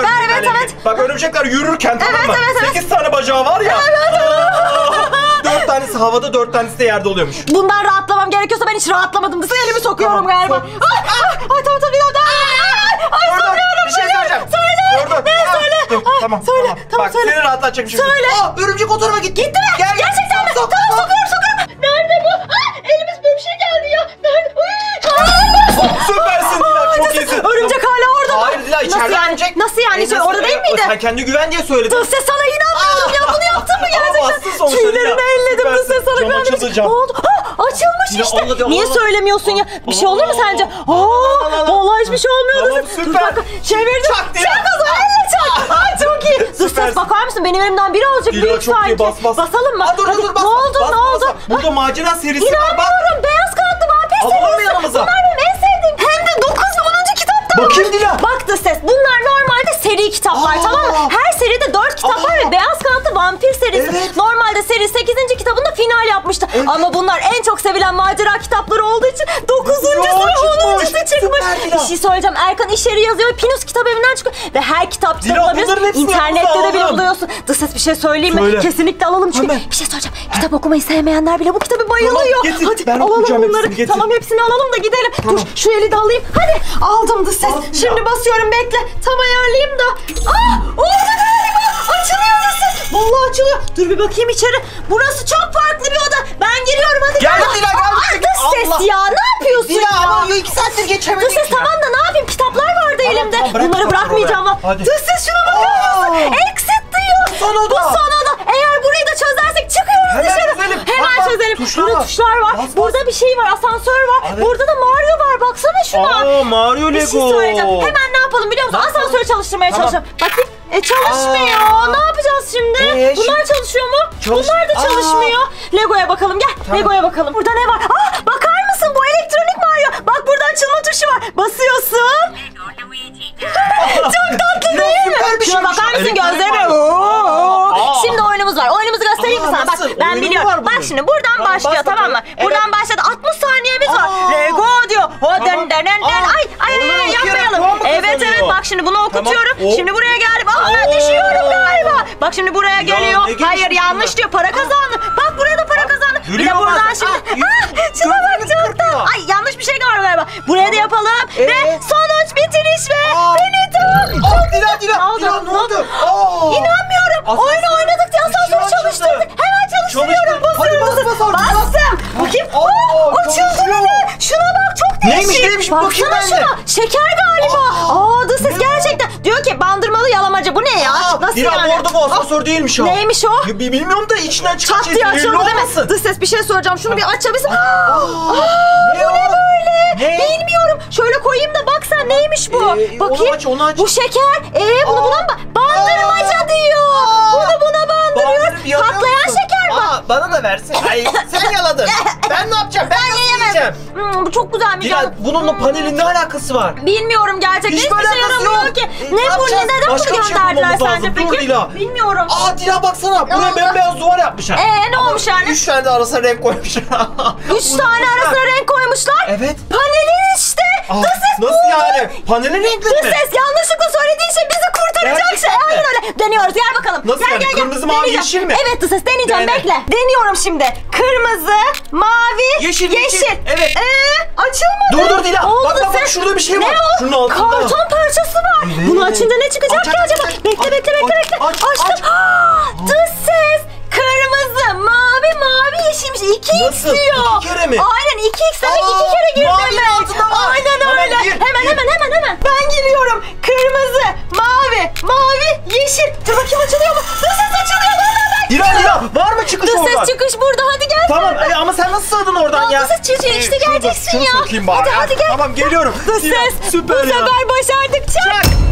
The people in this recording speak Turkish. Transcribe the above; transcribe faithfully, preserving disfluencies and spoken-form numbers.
örümceklerle evet, ilgili. evet. Bak örümcekler yürürken tamam Evet, mı? evet, evet. Sekiz tane bacağı var ya. Evet, Aa, Dört tanesi havada, dört tanesi de yerde oluyormuş. Bundan rahatlamam gerekiyorsa ben hiç rahatlamadım. Elimi sokuyorum Tamam, galiba. sok. Ay, ay, ay, tamam Tamam söyle, tamam. tamam, Bak söyle. seni rahatlatacağım şimdi. Söyle. Aa, örümcek o tarafa gitti. Gitti mi? Gel, gel. Gerçekten mi? Sok, sok, Tamam sok. sokuyorum sokuyorum. Nerede bu? Aa, elimiz bir şey geldi ya. Nerede? Süpersin Dila, çok iyisin. Örümcek hala orada mı? Hayır Dila, Nasıl içeride yani? örümcek. Nasıl yani? E, Şey, nasıl? orada değil E, miydi? Sen kendi güven diye söyledin. Dış ses sana inanmıyorum ya. Bunu yaptın mı gerçekten? bastın sonuçta Tüylerini Dila. elledim. Dış ses sana Cam güvenmedim. açıldı, cam. Ne oldu? Ha, açılmış Dila, işte. Allah, Niye Allah. söylemiyorsun ya? Bir şey olur mu Allah. sence? Aa, Allah. vallahi hiçbir şey olmuyor. Tamam, Dış ses. Dur süper. bak. Çevirdim. Çak Dila. Çak o zaman elle çak. Ay çok iyi. Dış ses Süpersin. bakar mısın? Benim elimden biri azıcık Dila büyük çok sanki. iyi, bas bas. Basalım mı? Aa, dur, dur, Hadi. dur, bas, Ne oldu? bas, Ne bas, oldu? bas. Burada macera serisi var bak. İnanmıyorum. Beyaz kağıtlı vampir Alalım mı serisi. yanımıza? Bunlar benim en sevdiğim. Hem de dokuz onuncu kitapta. Bakayım Dila. Bak da ses. Bunlar normalde seri kitaplar, Aa. tamam mı? Her seride dört kitap var Aa. ve Beyaz Kağıtlı Vampir serisi. Evet. Normalde seri sekizinci kitabında final yapmıştı. Ama bunlar en çok sevilen macera kitapları olduğu için dokuzuncusu Ya, ve çıkmış. onuncusu çıkmış. Süper Dila. Bir şey söyleyeceğim. Erkan iş yeri yazıyor. Pinus kitap evinden çıkıyor. Ve her kitapçıda Dila, bunların bulabiliyorsun. hepsini İnternette de bile alalım. buluyorsun. Dış ses bir şey söyleyeyim mi? Söyle. Kesinlikle alalım çünkü. Hemen. Bir şey söyleyeceğim. Kitap okumayı sevmeyenler bile bu kitabı bayılıyor. getir. Hadi Ben alalım okuyacağım bunları. hepsini, getir. Tamam hepsini alalım da gidelim. Tamam. Dur şu eli de alayım. Hadi aldım dış ses. Al ya. Şimdi basıyorum bekle. Tam ayarlayayım da. Aa oldu galiba. Açılıyor dış ses. Vallahi açılıyor. Dur bir bakayım içeri. Burası çok farklı bir oda. Ben giriyorum hadi. Gel Aa, Dila, gel. aa, Dış ses Allah. ya ne yapıyorsun Dila ya? ama iki saattir geçemedik Dış ses ya. tamam da ne yapayım? Kitaplar vardı Tamam, elimde. tamam, bırak Bunları kitapları bırakmayacağım. oraya. Bak. Hadi. Dış ses şuna bakar mısın? Aa. Exit diyor. Son oda. Bu son oda. Eğer burayı da çözersek çıkıyoruz Hemen dışarı. çözelim. Hemen Bak, bak, çözelim. tuşlar Burada var. tuşlar var. Bas, bas. Burada bir şey var. Asansör var. Evet. Burada da Mario var. Baksana şuna. Aa, Mario Bir Lego. şey söyleyeceğim. Hemen ne yapalım biliyor musun? Ne yapalım? Asansörü çalıştırmaya Tamam. çalışalım. Bakayım. E çalışmıyor. Aa. Ne yapacağız şimdi? Ee, Bunlar şimdi- çalışıyor mu? Çalış- Bunlar da Aa. çalışmıyor. Lego'ya bakalım. Gel. Tamam. Lego'ya bakalım. Burada ne var? Aa, bakar mısın? Bu elektronik Mario. Bak burada açılma tuşu var. Basıyorsun. Çok tatlı Ya, değil mi? süper bir Şuna şeymiş. bakar mısın Elektronik gözlerime? Mario. Oo. Aa. Şimdi oyunumuz var. Oyunumuzu göstereyim mi Aa, sana? Bak nasıl? ben Oyunu mu biliyorum. var Bak bunun? şimdi buradan Tamam, başlıyor bas tamam mı? bakalım. Buradan Evet. başladı. altmış saniyemiz var. Aa. Lego diyor. O Tamam. den den den den. Aa. Ay ay Onları ay okuyarak yapmayalım. puan mı Evet kazanıyor? evet bak şimdi bunu okutuyorum. Tamam. O- Şimdi buraya geldim. Aa Oo. düşüyorum galiba. Bak şimdi buraya geliyor. ne gelişmiş Hayır yanlış bunlar? diyor. Para kazandı. Bak buraya da para kazandı. Bir de yürüyor buradan bazen. şimdi. Ah, yürü. Ah, şuna bak Gözlerini çok da. kırpıyor. Ay yanlış bir şey var galiba. Buraya da yapalım. Ve Ee? sonuç bitiriş ve Aa. finito. Aa, Dila, Dila, Ne oldu? Dila, ne Ne oldu? oldu? Aa. İnanmıyorum. Asansör- Oyunu oynadık diye asansörü Işığı açıldı. çalıştırdık. Hemen çalıştırıyorum. Çalıştır. Basıyorum. Hadi bas, basıyorum. bas artık, bas. Bastım. Bakayım. Aa, Aa, açıldı çalışıyor. bile. Şuna bak çok değişik. Neymiş, neymiş? Bir bakayım Baksana ben de. şuna. Şeker galiba. Aa, dış ses Ne? gerçekten. Diyor ki bandırmalı yalamacı. Bu ne ya? Aa, Nasıl Dila, yani? bu arada bu asansör değilmiş o. Neymiş o? Ya, bi- bilmiyorum da içinden çıkan Çat şey diye zehirli açıldı değil mi? olmasın. Dış ses bir şey söyleyeceğim. Şunu bir açabilsin. Aa, Aa, bu ne o? böyle? Ne? Bilmiyorum. Şöyle koyayım da bak sen neymiş bu? Ee, Bakayım. onu aç, onu aç. Bu şeker. Ee bunu Aa. buna mı? Bandırmaca Aa. diyor. Aa. Bunu buna bandırıyor. Bandırıp yalıyor Patlayan musun? şeker mi? Aa, bana da versin. Ay, sen yaladın. Ben ne yapacağım? Ben, nasıl yiyeceğim? Hmm, bu çok güzelmiş. Dila, ya. bununla panelin ne alakası var? Bilmiyorum gerçekten. Hiçbir Hiçbir şey alakası yaramıyor yok. ki. E, ne ne bu? yapacağız? Neden Başka bunu bir şey gönderdiler bulmamız sence lazım. Dur peki? Dila. Bilmiyorum. Aa, Dila baksana. Ne Buraya oldu? bembeyaz duvar yapmışlar. Ee, ne Ama olmuş yani? Üç tane de arasına renk koymuşlar. Üç tane arasına renk koymuşlar. Evet. Panelin işte. Aa, Dış ses nasıl buldu. yani? Panelin renkleri Dış mi? ses yanlışlıkla söylediğin şey bizi kurtaracak Gerçekten şey. mi? Aynen öyle. Deniyoruz gel bakalım. Nasıl gel, yani? Gel, gel. Kırmızı, mavi, Deneyeceğim. yeşil mi? Evet dış ses deneyeceğim Dene. bekle. Deniyorum şimdi. Kırmızı, mavi, Yeşil, yeşil. Evet. Ee, açılmadı. Dur, dur Dila. Oldu Bak, bak, bak, ses. şurada bir şey Ne var. o? Şunun altında. Karton parçası var. Evet. Bunu açınca ne çıkacak Aç, ki aç, acaba? aç, aç. Bekle Aç, bekle bekle aç, bekle. aç, Açtım. aç. Aa, dış ses. Kırmızı, mavi, mavi, yeşilmiş. iki x Nasıl? diyor. İki kere mi? Aynen iki x demek Aa, iki kere gir mavinin demek. altında var. Aynen Hemen öyle. gir, Hemen gir. hemen hemen hemen. Ben giriyorum. Kırmızı, mavi, mavi, yeşil. Dur bakayım açılıyor mu? Dış ses açılıyor. Vallahi ben Dila, Dila, var mı çıkış Dış oradan? ses çıkış burada. Hadi gel. Tamam e, ama sen nasıl sığdın oradan ya? Dış ses çıkış Ee, işte şunu da- geleceksin şunu ya. sokayım bari Hadi ya. hadi gel. Tamam geliyorum. Dış Dila, ses. süper Bu ya. sefer başardık. Çak.